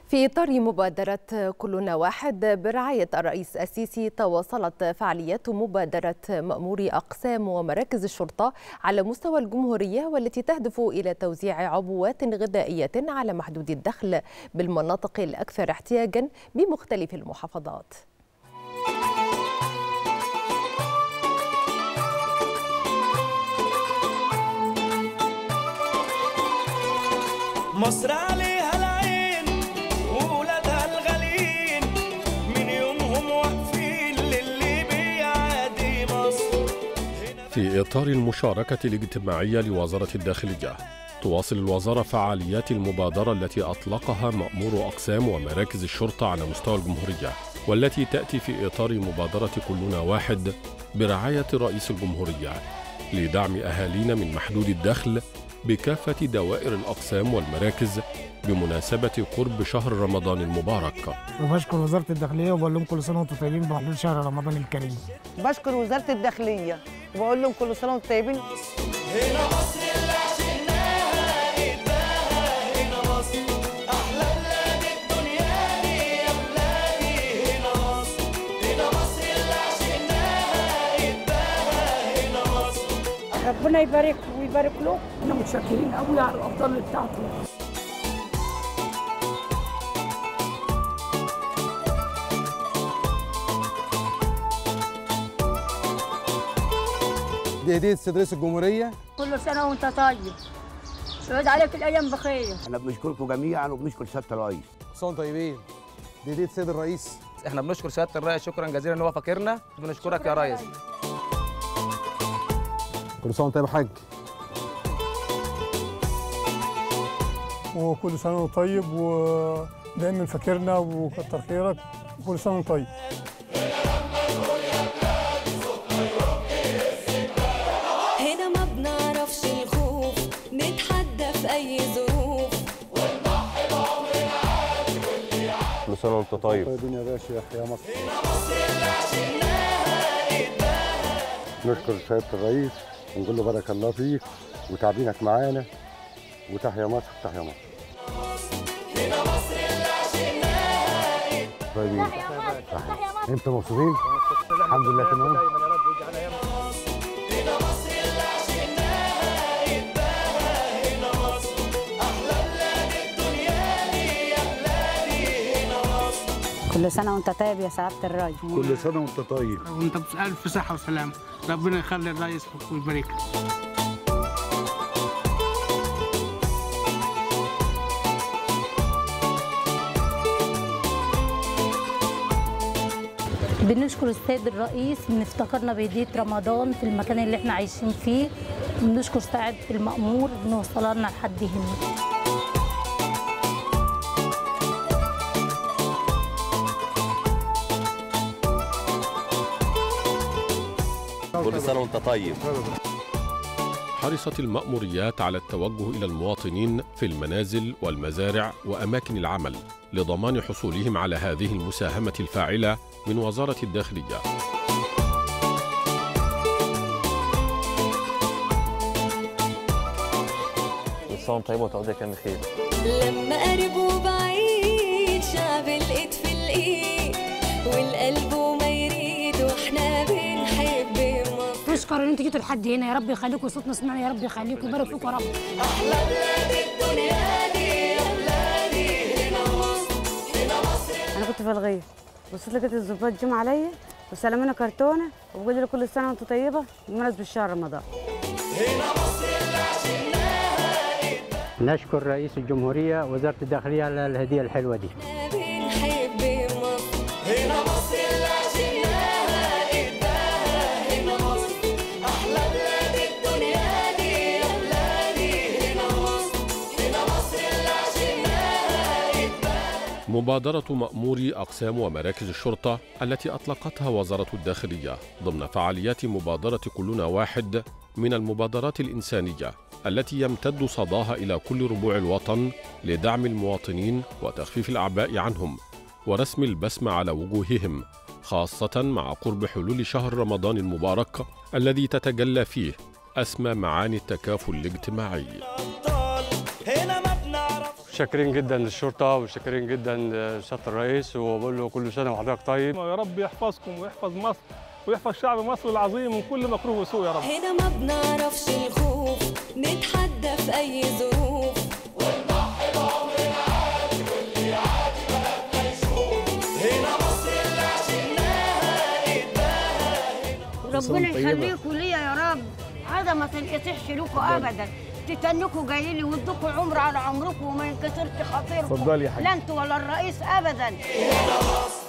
في إطار مبادرة كلنا واحد برعاية الرئيس السيسي، تواصلت فعاليات مبادرة مأموري أقسام ومراكز الشرطة على مستوى الجمهورية، والتي تهدف إلى توزيع عبوات غذائية على محدود الدخل بالمناطق الأكثر احتياجا بمختلف المحافظات. مصر عليها العين وولادها الغاليين، من يومهم واقفين للي بيعادي مصر. في إطار المشاركة الاجتماعية لوزارة الداخلية، تواصل الوزارة فعاليات المبادرة التي أطلقها مأمور أقسام ومراكز الشرطة على مستوى الجمهورية، والتي تأتي في إطار مبادرة كلنا واحد برعاية رئيس الجمهورية لدعم أهالينا من محدود الدخل بكافة دوائر الأقسام والمراكز بمناسبة قرب شهر رمضان المبارك. وبشكر وزارة الداخلية وبقول لهم كل سنة وانتم طيبين بحلول شهر رمضان الكريم. بشكر وزارة الداخلية وبقول لهم كل سنة وانتم طيبين. هنا مصر اللي عشناها قدها، هنا مصر أحلى بلاد الدنيا دي يا بلادي. هنا مصر، هنا مصر اللي عشناها قدها، هنا مصر. ربنا يبارك ويبارك له. احنا متشكرين قوي على الافضل بتاعته. دي هدية سيد رئيس الجمهورية. كل سنة وانت طيب، سعود عليك الأيام بخير. احنا بنشكركم جميعا وبنشكر سيادة الرئيس. كل سنة وانتم طيبين. دي هدية سيد الرئيس. احنا بنشكر سيادة الرئيس شكرا جزيلا ان هو فاكرنا. بنشكرك يا ريس. كل سنة وانت طيب يا حاج. وكل سنة وانت طيب ودايما فاكرنا وكتر خيرك. كل سنة وانت طيب. هنا ما بنعرفش الخوف، نتحدى في أي ظروف ونضحي بعمرنا عادي واللي عادي. كل سنة وانت طيب. طيبين يا باشا يا مصر. هنا مصر اللي عشناها قدها. نشكر سيادة الرئيس ونقول له بارك الله فيك وتعبينك معانا، وتحيا مصر تحيا مصر. هنا مصر اللي عشناها قدها. طيبين. انتوا مبسوطين؟ الحمد لله تمام. هنا مصر اللي عشناها قدها، هنا مصر أحلى بلاد الدنيا دي يا بلادي. هنا مصر. كل سنة وانت طيب يا سعادة الرئيس. كل سنة وانت طيب. وانت بألف صحة وسلامة. ربنا يخلي الرئيس ويبارك له. بنشكر السيد الرئيس ان افتكرنا بهدية رمضان في المكان اللي احنا عايشين فيه. بنشكر سعادة المأمور انه وصلنا لحد هنا. كل سنة وانت طيب. حرصت المأموريات على التوجه إلى المواطنين في المنازل والمزارع وأماكن العمل لضمان حصولهم على هذه المساهمة الفاعلة من وزارة الداخلية. كل سنة وانت طيب وتعود كام خير. لما قرب وبعيد، شعب الإيد في الإيد والقلب وما يريد، واحنا بنحب مصر. نشكر ان انتوا جيتوا لحد هنا، يا رب يخليكم صوتنا سمعنا، يا رب يخليكم ويبارك فيكم يا رب. أحلى بلاد الدنيا دي يا بلادي. هنا مصر، هنا مصر. أنا كنت في الغيط، بصيت لقيت الظباط جم عليا وسلمونا كرتونة وبقول لي كل سنة وأنتم طيبة بمناسبة شهر رمضان. هنا مصر اللي عشناها قدها. نشكر رئيس الجمهورية ووزارة الداخلية على الهدية الحلوة دي. بنحب مصر. هنا مصر اللي عشناها قدها. هنا مصر أحلى بلاد الدنيا دي يا بلادي. هنا مصر، هنا مصر اللي عشناها قدها. مبادرة مأموري أقسام ومراكز الشرطة التي أطلقتها وزارة الداخلية ضمن فعاليات مبادرة كلنا واحد من المبادرات الإنسانية التي يمتد صداها إلى كل ربوع الوطن لدعم المواطنين وتخفيف الأعباء عنهم ورسم البسمة على وجوههم، خاصة مع قرب حلول شهر رمضان المبارك الذي تتجلى فيه أسمى معاني التكافل الاجتماعي. هنا ما بنعرفش شاكرين جدا للشرطه وشاكرين جدا لسياده الرئيس، وبقول له كل سنه وحضرتك طيب. يا رب يحفظكم ويحفظ مصر ويحفظ شعب مصر العظيم من كل مكروه وسوء يا رب. هنا ما بنعرفش الخوف، نتحدى في أي ظروف، ونضحي بعمرنا عادي واللي عادي بلدنا يشوف. هنا مصر اللي عشناها قدها. ربنا يخليكم ليا يا رب، هذا ما تنكسحش لكم ابدا، تتنكوا جايين لي وادوكوا عمر على عمركم وما ينكسرش خاطركم. اتفضلي يا حاج. لا انتوا ولا الرئيس ابدا. هنا مصر